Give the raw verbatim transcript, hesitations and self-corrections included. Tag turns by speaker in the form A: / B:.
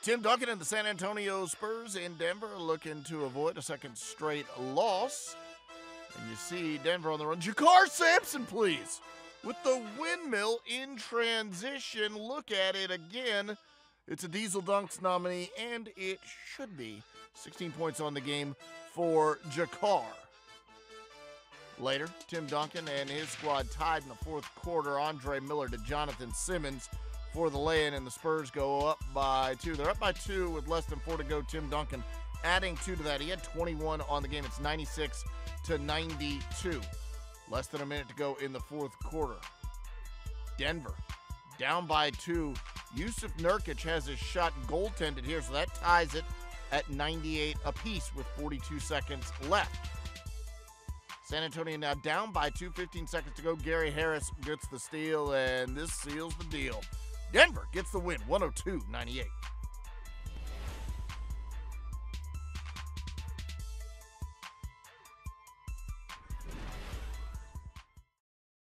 A: Tim Duncan and the San Antonio Spurs in Denver are looking to avoid a second straight loss. And you see Denver on the run. Jakar Sampson, please, with the windmill in transition. Look at it again. It's a Diesel Dunks nominee, and it should be. sixteen points on the game for Jakar. Later, Tim Duncan and his squad tied in the fourth quarter. Andre Miller to Jonathan Simmons for the lay-in, and the Spurs go up by two. They're up by two with less than four to go. Tim Duncan adding two to that. He had twenty-one on the game. It's ninety-six to ninety-two. Less than a minute to go in the fourth quarter. Denver down by two. Jusuf Nurkic has his shot goaltended here, so that ties it at ninety-eight apiece with forty-two seconds left. San Antonio now down by two, fifteen seconds to go. Gary Harris gets the steal, and this seals the deal. Denver gets the win, one oh two ninety-eight.